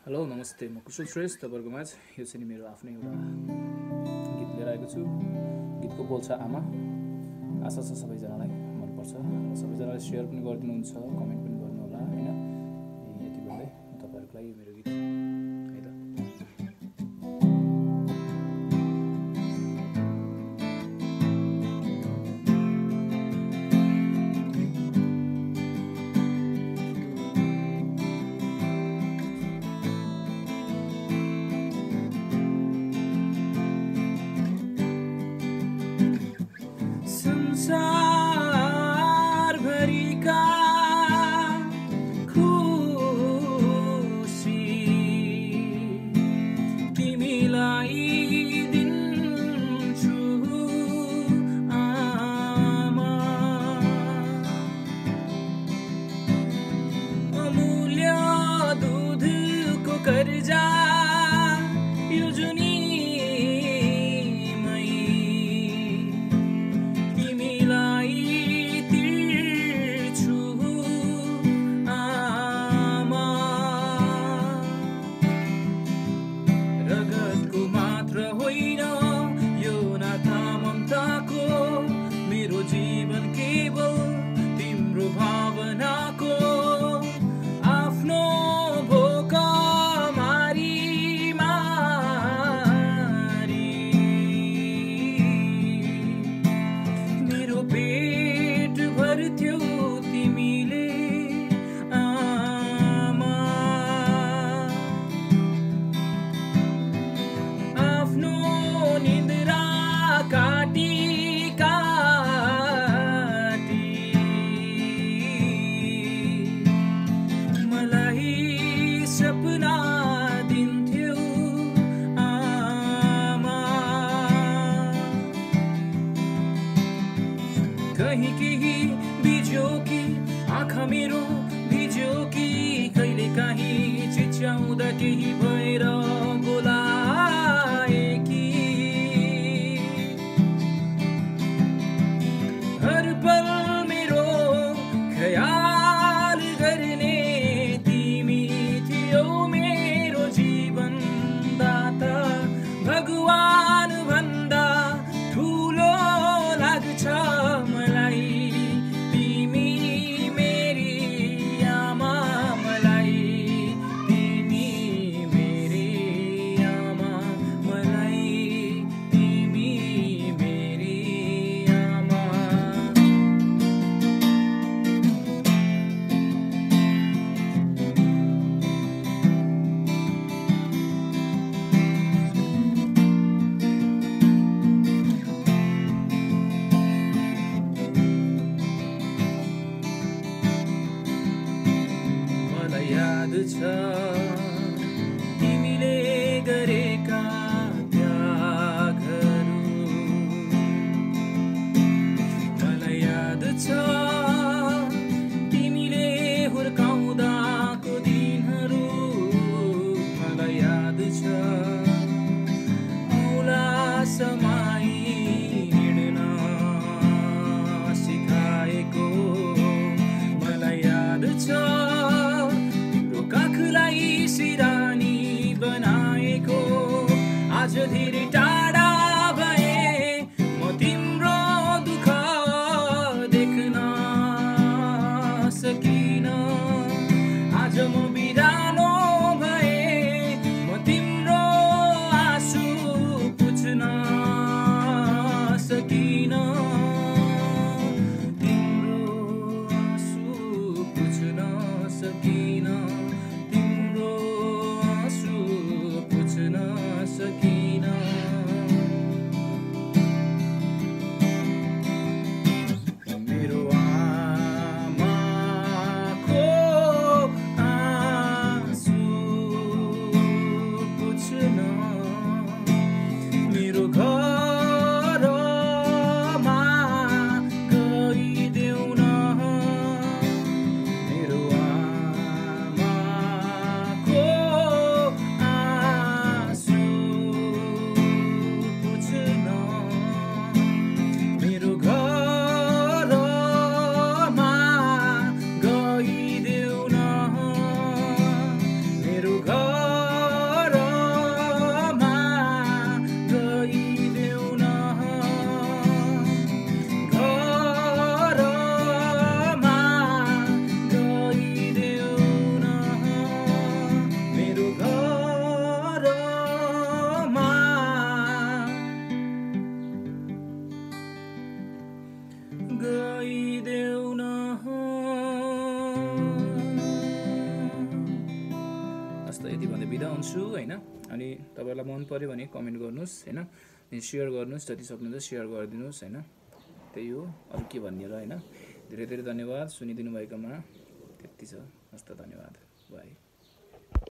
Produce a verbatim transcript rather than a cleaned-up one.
Hello नमस्ते, म कुशल श्रेष्ठ तपाईँहरूको माझ। यो चाहिँ नि मेरो आफ्नै एउटा गीत लिएर आएको छु। गीतको बोल छ आमा। आशा छ सबैजनालाई मनपर्छ र सबैजनाले सेयर पनि गरिदिनुहुन्छ, कमेन्ट पनि गर्नु होला हैन। यति भन्दै तपाईँहरूको लागि मेरो गीत है त। संसार भरिका खुसी तिमीलाई दिन्छु आमा। अमूल्य दूधको कर्जा यो जुनी जीवन केवल तिम्रो भावनाको आफ्नो भोका मारी मारी मेरो पेट भर्थ्यौ तिमीले आमा। आफ्नो निन्द्रा काटी सपना दिन्थ्यौ आमा। कहीं केही बिज्यो कि आँखा मेरो भिज्यो कि कहिले काहीँ चिच्याउँदा केही भएर बोलाए कि हर पल मेरो ख्याल गर्ने भगवान भन्दा ठुलो लाग्छ मलाई तिमी मेरी आमा। मलाई तिमी मेरी आमा। मलाई तिमी मेरी आमा। याद छ तिमीले गरेका त्यागहरू। मलाई याद छ तिमीले हुर्काउँदाको दिनहरू। मलाई याद छ औला समाई हिँड्न सिकाएको। मलाई याद छ काखलाई सिरानी बनाएको। आज धेरै टाढा भए म तिम्रो दुःख देख्न सकिन। आज म बिरानो भए म तिम्रो आँसु पुछ्न सकिन। तिम्रो आँसु पुछ्न सकिन। सकिन। बिदा हुन्छु होइन। अनि तपाईँहरूलाई मन पऱ्यो भने कमेन्ट गर्नुहोस् होइन, अनि सेयर गर्नुहोस्, जति सक्नुहुन्छ सेयर गरिदिनुहोस् होइन। त्यही हो, अरू के भन्ने र होइन। धेरै धेरै धन्यवाद सुनिदिनु भएकोमा, त्यति छ। हस्त धन्यवाद, बाई।